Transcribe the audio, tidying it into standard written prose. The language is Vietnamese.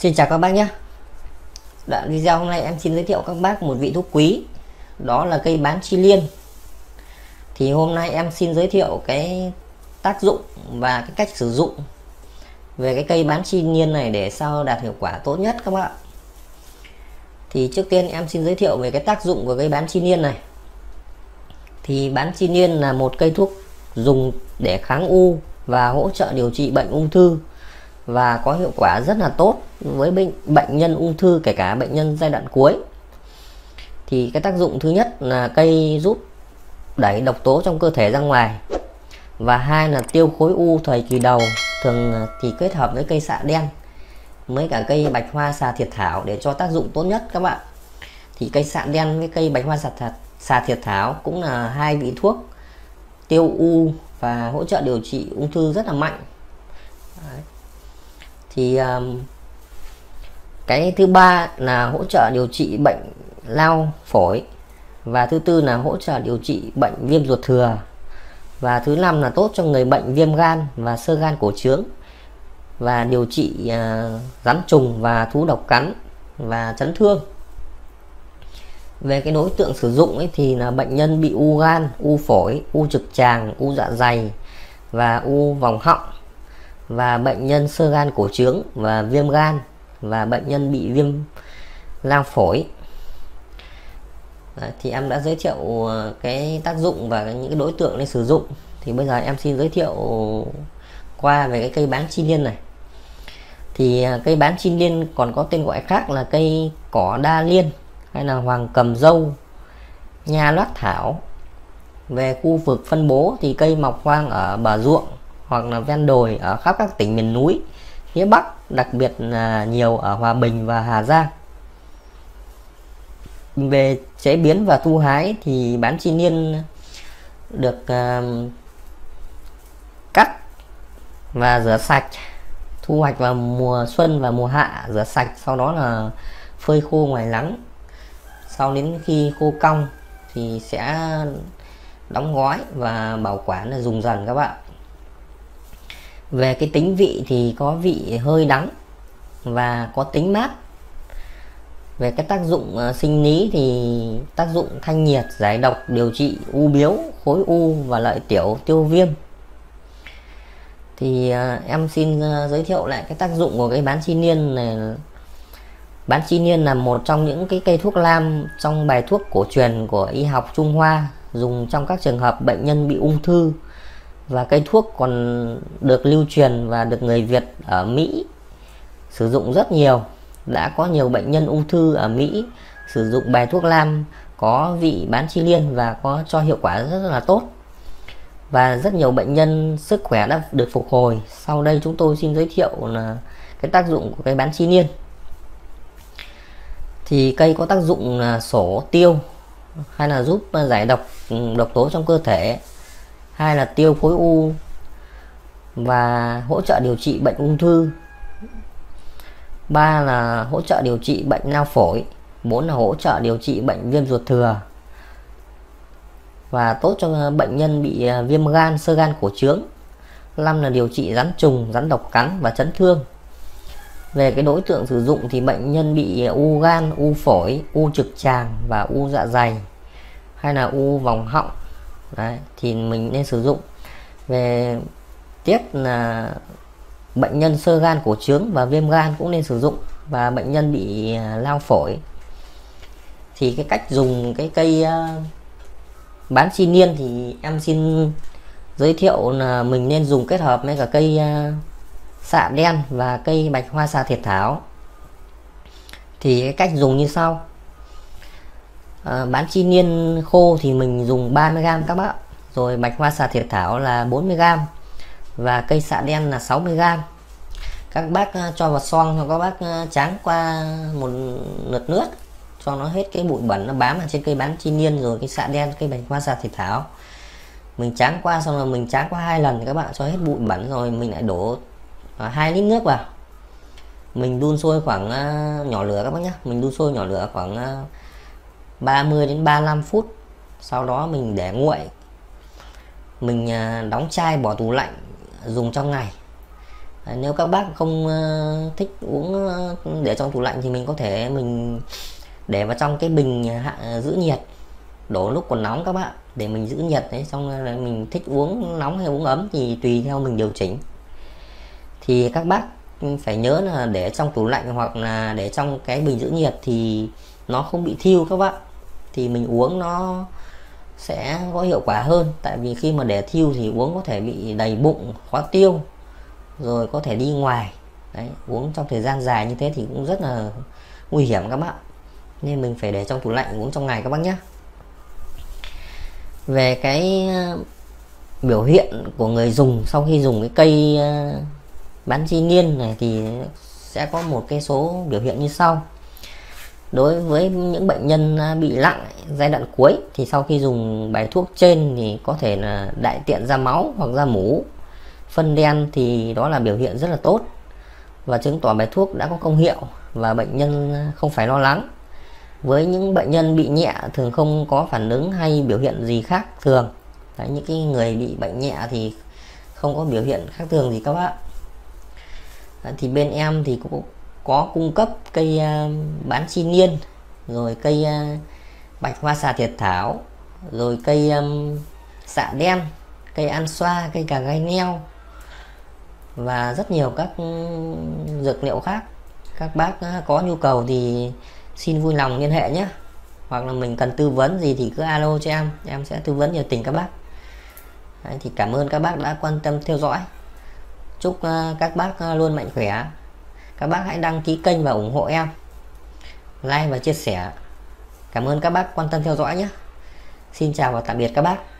Xin chào các bác nhé. Đoạn video hôm nay em xin giới thiệu các bác một vị thuốc quý, đó là cây bán chi liên. Thì hôm nay em xin giới thiệu cái tác dụng và cái cách sử dụng về cái cây bán chi liên này để sao đạt hiệu quả tốt nhất các bạn. Thì trước tiên em xin giới thiệu về cái tác dụng của cây bán chi liên này. Thì bán chi liên là một cây thuốc dùng để kháng u và hỗ trợ điều trị bệnh ung thư, và có hiệu quả rất là tốt với bệnh nhân ung thư, kể cả bệnh nhân giai đoạn cuối. Thì cái tác dụng thứ nhất là cây giúp đẩy độc tố trong cơ thể ra ngoài, và hai là tiêu khối u thời kỳ đầu, thường thì kết hợp với cây xạ đen với cả cây bạch hoa xà thiệt thảo để cho tác dụng tốt nhất các bạn. Thì cây xạ đen với cây bạch hoa xà thiệt thảo cũng là hai vị thuốc tiêu u và hỗ trợ điều trị ung thư rất là mạnh. Đấy. Thì cái thứ ba là hỗ trợ điều trị bệnh lao phổi, và thứ tư là hỗ trợ điều trị bệnh viêm ruột thừa, và thứ năm là tốt cho người bệnh viêm gan và xơ gan cổ trướng, và điều trị rắn trùng và thú độc cắn và chấn thương. Về cái đối tượng sử dụng ấy thì là bệnh nhân bị u gan, u phổi, u trực tràng, u dạ dày và u vòng họng, và bệnh nhân xơ gan cổ trướng và viêm gan, và bệnh nhân bị viêm lao phổi. Đấy, thì em đã giới thiệu cái tác dụng và những cái đối tượng để sử dụng. Thì bây giờ em xin giới thiệu qua về cái cây bán chi liên này. Thì cây bán chi liên còn có tên gọi khác là cây cỏ đa liên, hay là hoàng cầm dâu, nha loát thảo. Về khu vực phân bố thì cây mọc hoang ở bờ ruộng hoặc là ven đồi ở khắp các tỉnh miền núi phía Bắc, đặc biệt là nhiều ở Hòa Bình và Hà Giang. Về chế biến và thu hái thì bán chi liên được cắt và rửa sạch, thu hoạch vào mùa xuân và mùa hạ, rửa sạch, sau đó là phơi khô ngoài nắng. Sau đến khi khô cong thì sẽ đóng gói và bảo quản là dùng dần các bạn. Về cái tính vị thì có vị hơi đắng và có tính mát. Về cái tác dụng sinh lý thì tác dụng thanh nhiệt, giải độc, điều trị u biếu, khối u và lợi tiểu, tiêu viêm. Thì em xin giới thiệu lại cái tác dụng của cái bán chi liên này. Bán chi liên là một trong những cái cây thuốc nam trong bài thuốc cổ truyền của y học Trung Hoa, dùng trong các trường hợp bệnh nhân bị ung thư, và cây thuốc còn được lưu truyền và được người Việt ở Mỹ sử dụng rất nhiều. Đã có nhiều bệnh nhân ung thư ở Mỹ sử dụng bài thuốc nam có vị bán chi liên và có cho hiệu quả rất là tốt, và rất nhiều bệnh nhân sức khỏe đã được phục hồi. Sau đây chúng tôi xin giới thiệu là cái tác dụng của cây bán chi liên. Thì cây có tác dụng là sổ tiêu, hay là giúp giải độc độc tố trong cơ thể, hai là tiêu khối u và hỗ trợ điều trị bệnh ung thư, ba là hỗ trợ điều trị bệnh lao phổi, bốn là hỗ trợ điều trị bệnh viêm ruột thừa và tốt cho bệnh nhân bị viêm gan, xơ gan cổ trướng, năm là điều trị rắn trùng, rắn độc cắn và chấn thương. Về cái đối tượng sử dụng thì bệnh nhân bị u gan, u phổi, u trực tràng và u dạ dày, hay là u vòng họng. Đấy, thì mình nên sử dụng. Về tiếp là bệnh nhân xơ gan cổ trướng và viêm gan cũng nên sử dụng, và bệnh nhân bị lao phổi. Thì cái cách dùng cái cây bán chi liên thì em xin giới thiệu là mình nên dùng kết hợp với cả cây xạ đen và cây bạch hoa xà thiệt thảo. Thì cái cách dùng như sau. Bán chi liên khô thì mình dùng 30g các bạn, rồi bạch hoa xà thiệt thảo là 40g, và cây xạ đen là 60g. Các bác cho vào xoong, hoặc các bác tráng qua một lượt nước cho nó hết cái bụi bẩn nó bám ở trên cây bán chi liên, rồi cái xạ đen, cây bạch hoa xà thiệt thảo mình tráng qua, xong rồi mình tráng qua 2 lần các bạn, cho hết bụi bẩn, rồi mình lại đổ 2 lít nước vào, mình đun sôi khoảng nhỏ lửa các bác nhé, mình đun sôi nhỏ lửa khoảng 30 đến 35 phút. Sau đó mình để nguội, mình đóng chai bỏ tủ lạnh dùng trong ngày. Nếu các bác không thích uống để trong tủ lạnh thì mình có thể mình để vào trong cái bình giữ nhiệt, đổ lúc còn nóng các bạn, để mình giữ nhiệt đấy, xong rồi mình thích uống nóng hay uống ấm thì tùy theo mình điều chỉnh. Thì các bác phải nhớ là để trong tủ lạnh hoặc là để trong cái bình giữ nhiệt thì nó không bị thiêu các bạn, thì mình uống nó sẽ có hiệu quả hơn. Tại vì khi mà để thiêu thì uống có thể bị đầy bụng, khó tiêu, rồi có thể đi ngoài đấy, uống trong thời gian dài như thế thì cũng rất là nguy hiểm các bạn, nên mình phải để trong tủ lạnh uống trong ngày các bác nhé. Về cái biểu hiện của người dùng sau khi dùng cái cây bán chi niên này thì sẽ có một cái số biểu hiện như sau. Đối với những bệnh nhân bị nặng giai đoạn cuối thì sau khi dùng bài thuốc trên thì có thể là đại tiện ra máu hoặc ra mủ, phân đen, thì đó là biểu hiện rất là tốt và chứng tỏ bài thuốc đã có công hiệu và bệnh nhân không phải lo lắng. Với những bệnh nhân bị nhẹ thường không có phản ứng hay biểu hiện gì khác thường. Đấy, những cái người bị bệnh nhẹ thì không có biểu hiện khác thường gì các bạn. Đấy, thì bên em thì cũng có cung cấp cây bán chi niên, rồi cây bạch hoa xà thiệt thảo, rồi cây xạ đen, cây an xoa, cây cà gai neo và rất nhiều các dược liệu khác. Các bác có nhu cầu thì xin vui lòng liên hệ nhé, hoặc là mình cần tư vấn gì thì cứ alo cho em sẽ tư vấn nhiệt tình các bác. Đấy, thì cảm ơn các bác đã quan tâm theo dõi. Chúc các bác luôn mạnh khỏe. Các bác hãy đăng ký kênh và ủng hộ em, like và chia sẻ. Cảm ơn các bác quan tâm theo dõi nhé. Xin chào và tạm biệt các bác.